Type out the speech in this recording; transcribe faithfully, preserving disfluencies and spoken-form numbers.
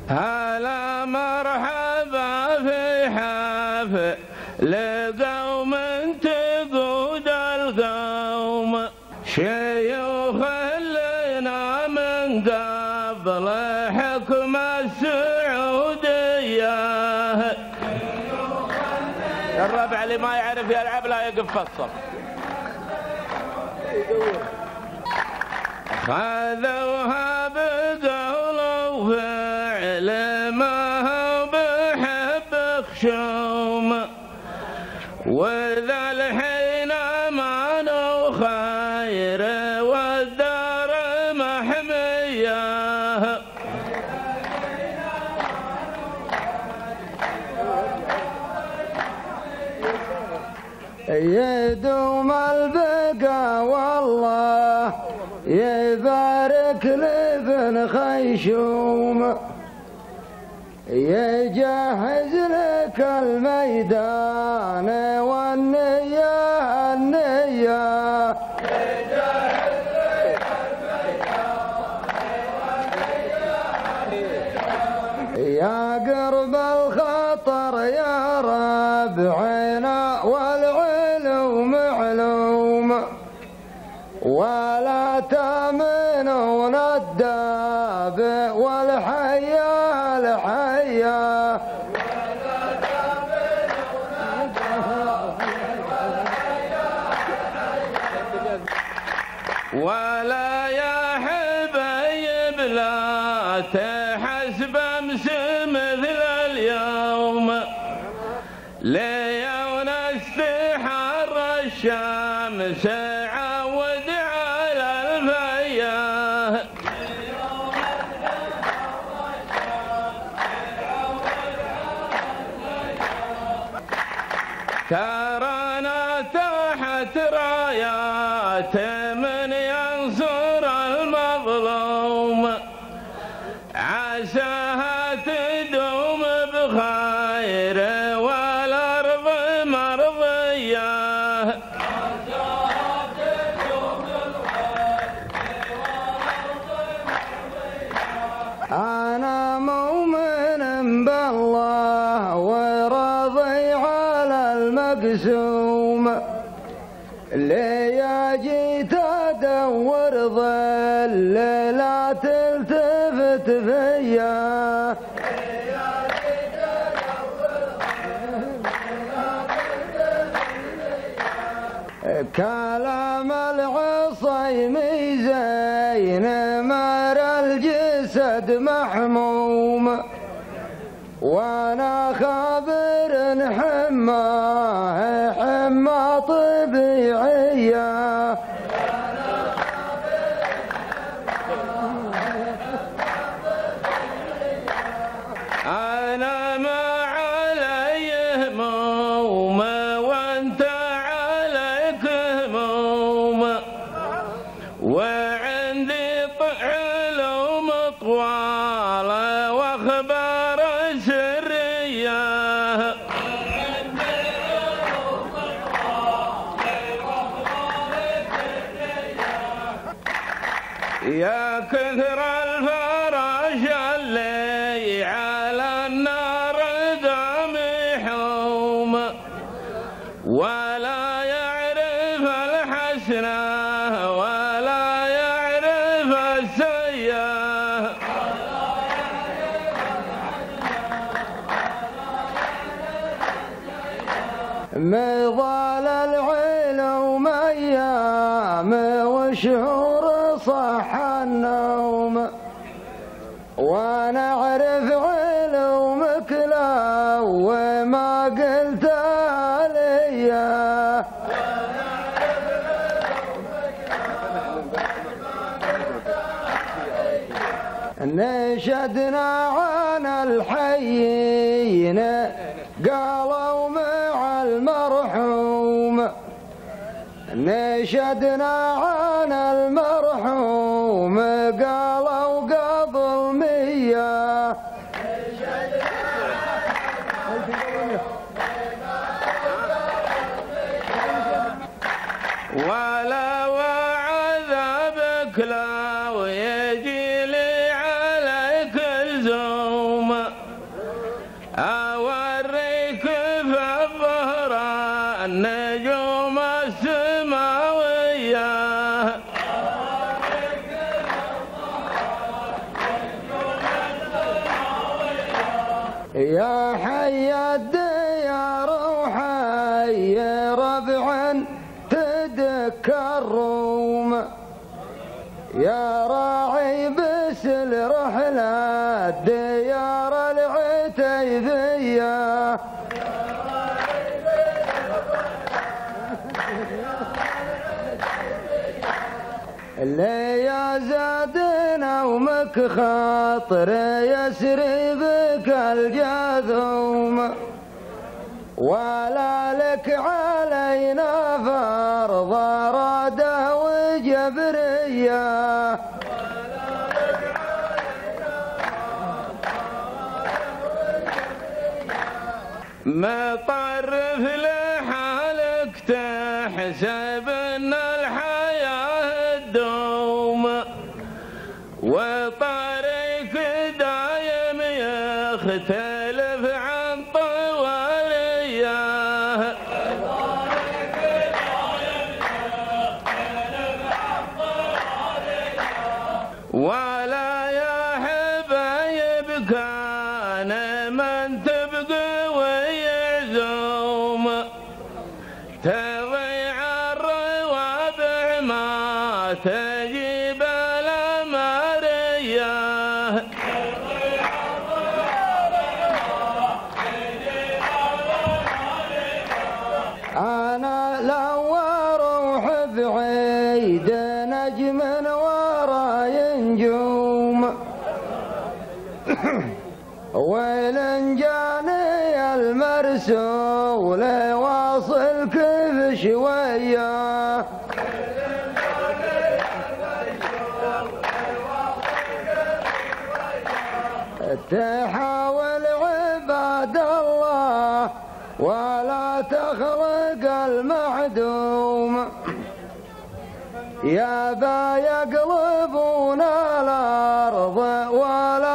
هلا مرحبا في حفل لقوم تقود القوم، شيوخ لنا من قبل حكم السعودية. الربع اللي ما يعرف يلعب لا يقف في الصف. خذوها بقول وفعل ما هو بحب خشوم، وذا الحين ما نو خير والدار محمية. يدوم البقا والله يبارك لابن خيشوم، يجهز لك الميدان والنية النية، يجهز لك الميدان يا قرب الخطر يا ربعنا والعلوم علوم، ولا تامنون الداب والحيا الحيا، ولا يا حبايب لا تحسب امس مثل اليوم، ليون استحر الشمس عود على الفياه. ترانا تحت رايات من ينصر المظلوم، عساها تدوم بخير والأرض مرضية. أنا مؤمن بالله وراضي على المقسوم، ليا جيت أدور ظل لا تلتفت فيا، كلام العصيمي زين مر الجسد محموم، وانا خابر حماه حما طبيعيه، أنا ما علي هموم وأنت عليك هموم، وعندي علوم طوال وأخبار سرية. يا كثر الفرج اللي على النار دام يحوم، ولا يعرف الحسنة ولا يعرف السيئة. مظال العلوم أيام وشهور صح النوم، وانا اعرف علومك لو ما قلت عليا، نشدنا عن الحيين قالوا مع المرحوم، نشدنا عن المرحوم قالوا قبل مية، ولا وعذابك لو يجي لي عليك الزوم، أوريك في الظهر النجوم السماوية يا حي الديار وحي ربع تدك الروم يا راعي بسل رحلة ديار العتيبية اللي يا زادنا ومك خاطر يسري بك الجاذوم ولا لك علينا فرض راده وجبريه مطرف لحالك تحسب ان الحياة تدوم وطريق دايم يختلف عن طواليه ولا يا حبايب كان من تبقى ويعزوم تضيع الروابع ما تجيب الأمارية أنا لو أروح بعيد نجم ورا ينجوم وين جاني المرسول واصل كيف شويه تحاول عباد الله ولا تخلق المعدوم يا با يقلبون الأرض ولا